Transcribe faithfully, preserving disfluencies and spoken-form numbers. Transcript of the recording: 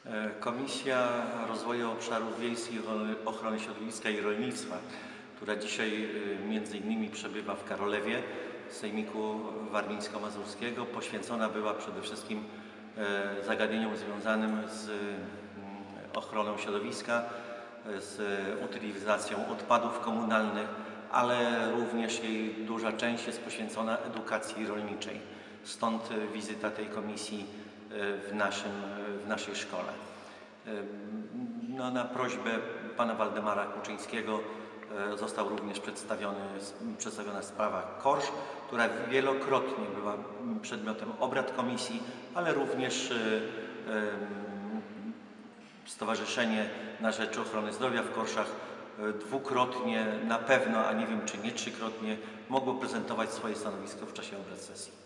Komisja Rozwoju Obszarów Wiejskich, Ochrony Środowiska i Rolnictwa, która dzisiaj między innymi przebywa w Karolewie, Sejmiku Warmińsko-Mazurskiego, poświęcona była przede wszystkim zagadnieniom związanym z ochroną środowiska, z utylizacją odpadów komunalnych, ale również jej duża część jest poświęcona edukacji rolniczej. Stąd wizyta tej komisji w, naszym, w naszej szkole. No, na prośbę pana Waldemara Kuczyńskiego został również przedstawiony, przedstawiona sprawa Korsz, która wielokrotnie była przedmiotem obrad komisji, ale również Stowarzyszenie na Rzecz Ochrony Zdrowia w Korszach dwukrotnie na pewno, a nie wiem czy nie trzykrotnie, mogło prezentować swoje stanowisko w czasie obrad sesji.